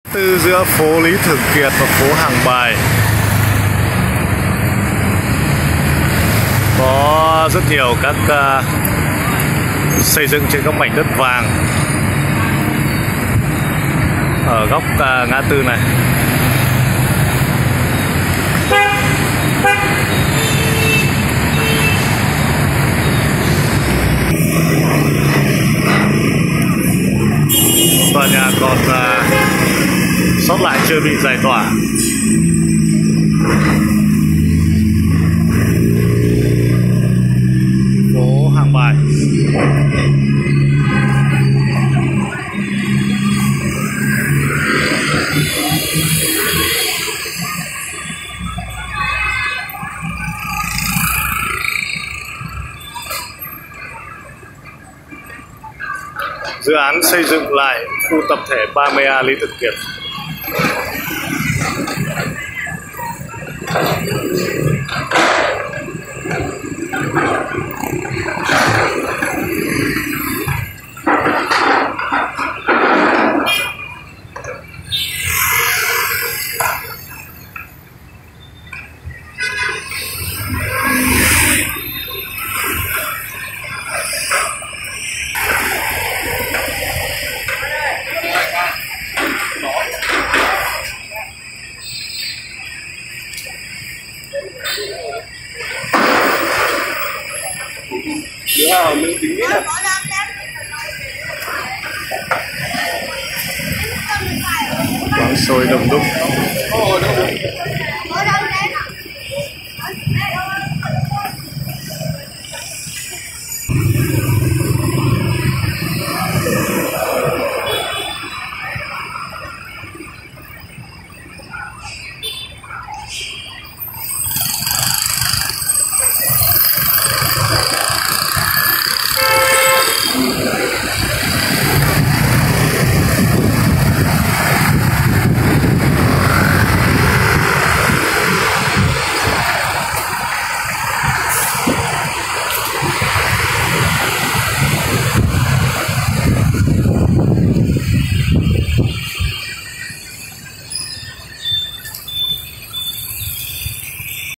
Từ giữa phố Lý Thường Kiệt và phố Hàng Bài có rất nhiều các xây dựng trên các mảnh đất vàng ở góc ngã tư này. Tòa nhà còn sót lại chưa bị giải tỏa. Phố Hàng Bài. Dự án xây dựng lại khu tập thể 30A Lý Thường Kiệt. Quán xôi đông đúc.